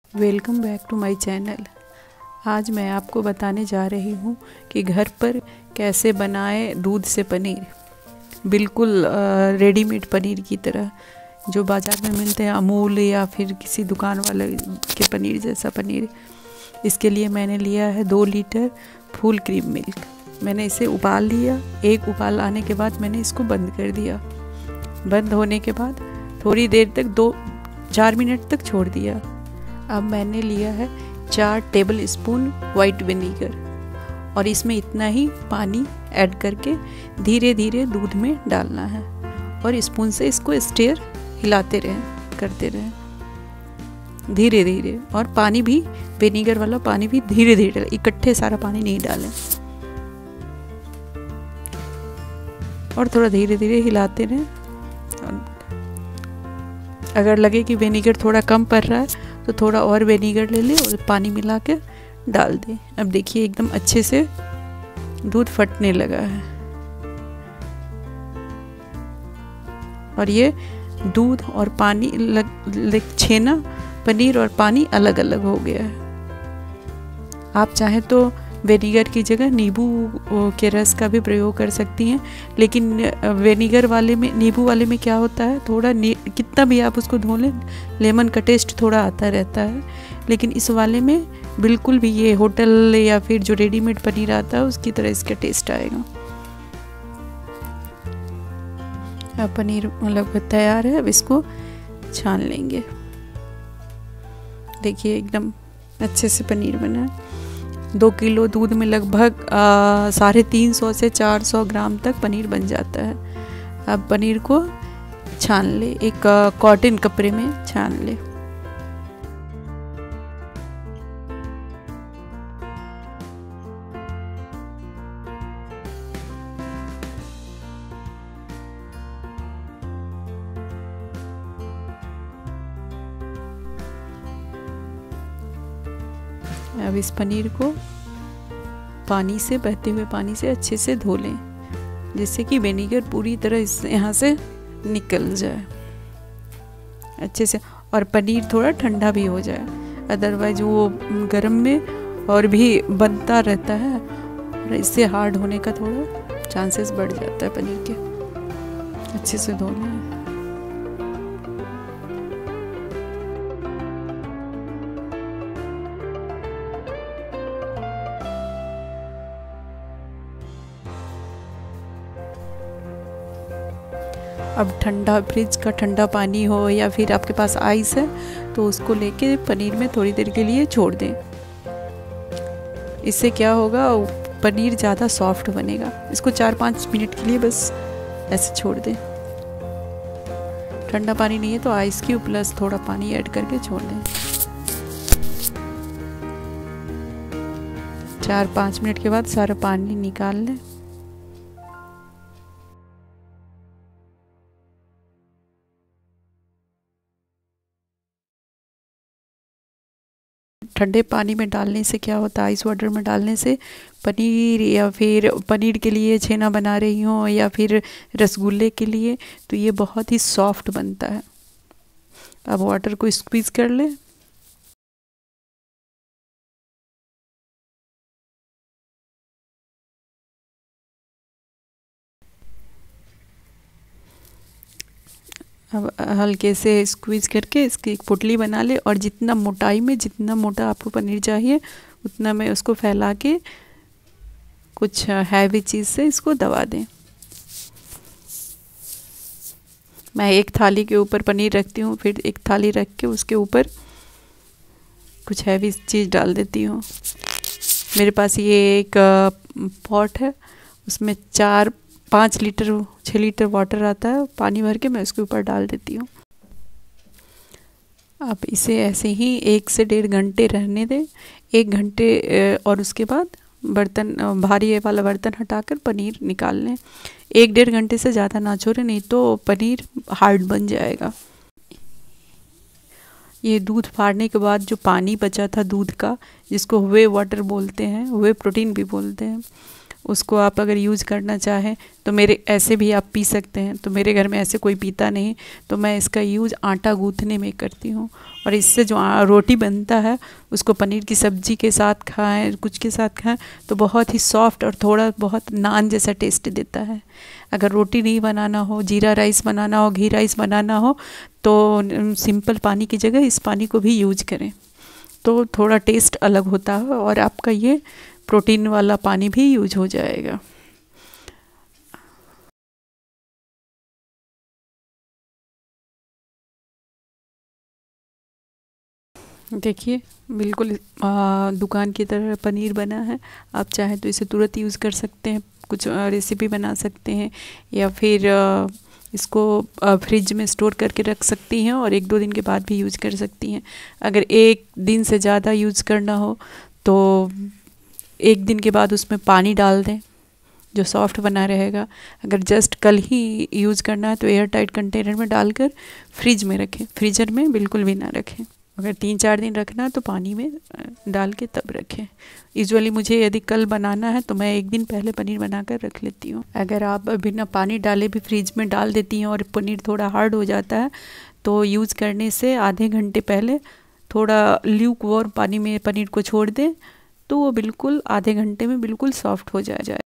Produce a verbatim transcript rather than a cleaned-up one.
Welcome back to my channel. आज मैं आपको बताने जा रही हूँ कि घर पर कैसे बनाएं दूध से पनीर, बिल्कुल रेडीमेड पनीर की तरह जो बाज़ार में मिलते हैं, अमूल या फिर किसी दुकान वाले के पनीर जैसा पनीर। इसके लिए मैंने लिया है दो लीटर फुल क्रीम मिल्क। मैंने इसे उबाल लिया। एक उबाल आने के बाद मैंने इसको बंद कर दिया। बंद होने के बाद थोड़ी देर तक दो चार मिनट तक छोड़ दिया। अब मैंने लिया है चार टेबल स्पून वाइट विनीगर और इसमें इतना ही पानी ऐड करके धीरे धीरे दूध में डालना है और स्पून से इसको स्टेयर हिलाते रहें, करते रहें धीरे धीरे। और पानी भी विनीगर वाला पानी भी धीरे धीरे, इकट्ठे सारा पानी नहीं डालें और थोड़ा धीरे धीरे हिलाते रहें। अगर लगे कि विनीगर थोड़ा कम पड़ रहा है तो थोड़ा और विनीगर ले लें और पानी मिला के डाल दें। अब देखिए एकदम अच्छे से दूध फटने लगा है और ये दूध और पानी लग छेना, पनीर और पानी अलग अलग हो गया है। आप चाहें तो विनीगर की जगह नींबू के रस का भी प्रयोग कर सकती हैं, लेकिन विनीगर वाले में, नींबू वाले में क्या होता है, थोड़ा कितना भी आप उसको धो लें लेमन का टेस्ट थोड़ा आता रहता है, लेकिन इस वाले में बिल्कुल भी ये होटल या फिर जो रेडीमेड पनीर आता है उसकी तरह इसका टेस्ट आएगा। अब पनीर मतलब तैयार है। अब इसको छान लेंगे। देखिए एकदम अच्छे से पनीर बना है। दो किलो दूध में लगभग साढ़े तीन सौ से चार सौ ग्राम तक पनीर बन जाता है। अब पनीर को छान ले, एक कॉटन कपड़े में छान ले। अब इस पनीर को पानी से, बहते हुए पानी से अच्छे से धो लें, जिससे कि विनीगर पूरी तरह इस यहाँ से निकल जाए अच्छे से और पनीर थोड़ा ठंडा भी हो जाए। अदरवाइज वो गर्म में और भी बनता रहता है और इससे हार्ड होने का थोड़ा चांसेस बढ़ जाता है पनीर के। अच्छे से धो लें। अब ठंडा, फ्रिज का ठंडा पानी हो या फिर आपके पास आइस है तो उसको लेके पनीर में थोड़ी देर के लिए छोड़ दें। इससे क्या होगा, पनीर ज़्यादा सॉफ्ट बनेगा। इसको चार पाँच मिनट के लिए बस ऐसे छोड़ दें। ठंडा पानी नहीं है तो आइस क्यूब प्लस थोड़ा पानी ऐड करके छोड़ दें। चार पाँच मिनट के बाद सारा पानी निकाल लें। ठंडे पानी में डालने से क्या होता है, आइस वाटर में डालने से पनीर या फिर पनीर के लिए छेना बना रही हो या फिर रसगुल्ले के लिए, तो ये बहुत ही सॉफ्ट बनता है। अब वाटर को स्क्वीज़ कर ले। अब हल्के से स्क्वीज़ करके इसकी एक पुटली बना ले और जितना मोटाई में, जितना मोटा आपको पनीर चाहिए उतना में उसको फैला के कुछ हैवी चीज़ से इसको दबा दें। मैं एक थाली के ऊपर पनीर रखती हूँ, फिर एक थाली रख के उसके ऊपर कुछ हैवी चीज़ डाल देती हूँ। मेरे पास ये एक पॉट है, उसमें चार पाँच लीटर छः लीटर वाटर आता है, पानी भर के मैं उसके ऊपर डाल देती हूँ। अब इसे ऐसे ही एक से डेढ़ घंटे रहने दें। एक घंटे और उसके बाद बर्तन, भारी वाला बर्तन हटाकर पनीर निकाल लें। एक डेढ़ घंटे से ज़्यादा ना छोड़ें, नहीं तो पनीर हार्ड बन जाएगा। ये दूध फाड़ने के बाद जो पानी बचा था दूध का, जिसको हुए वाटर बोलते हैं, हुए प्रोटीन भी बोलते हैं, उसको आप अगर यूज़ करना चाहें तो मेरे ऐसे भी आप पी सकते हैं। तो मेरे घर में ऐसे कोई पीता नहीं, तो मैं इसका यूज़ आटा गूँथने में करती हूँ। और इससे जो रोटी बनता है उसको पनीर की सब्ज़ी के साथ खाएं, कुछ के साथ खाएं तो बहुत ही सॉफ्ट और थोड़ा बहुत नान जैसा टेस्ट देता है। अगर रोटी नहीं बनाना हो, जीरा राइस बनाना हो, घी राइस बनाना हो, तो सिंपल पानी की जगह इस पानी को भी यूज करें तो थोड़ा टेस्ट अलग होता है और आपका ये प्रोटीन वाला पानी भी यूज हो जाएगा। देखिए बिल्कुल आ, दुकान की तरह पनीर बना है। आप चाहें तो इसे तुरंत यूज़ कर सकते हैं, कुछ रेसिपी बना सकते हैं, या फिर आ, इसको फ्रिज में स्टोर करके रख सकती हैं और एक दो दिन के बाद भी यूज़ कर सकती हैं। अगर एक दिन से ज़्यादा यूज़ करना हो तो एक दिन के बाद उसमें पानी डाल दें जो सॉफ्ट बना रहेगा। अगर जस्ट कल ही यूज़ करना है तो एयर टाइट कंटेनर में डालकर फ्रिज में रखें, फ्रीजर में बिल्कुल भी ना रखें। अगर तीन चार दिन रखना है तो पानी में डाल के तब रखें। यूजुअली मुझे यदि कल बनाना है तो मैं एक दिन पहले पनीर बनाकर रख लेती हूँ। अगर आप बिना पानी डाले भी फ्रिज में डाल देती हैं और पनीर थोड़ा हार्ड हो जाता है तो यूज़ करने से आधे घंटे पहले थोड़ा ल्यूक वार्म पानी में पनीर को छोड़ दें तो वो बिल्कुल आधे घंटे में बिल्कुल सॉफ्ट हो जाए जाए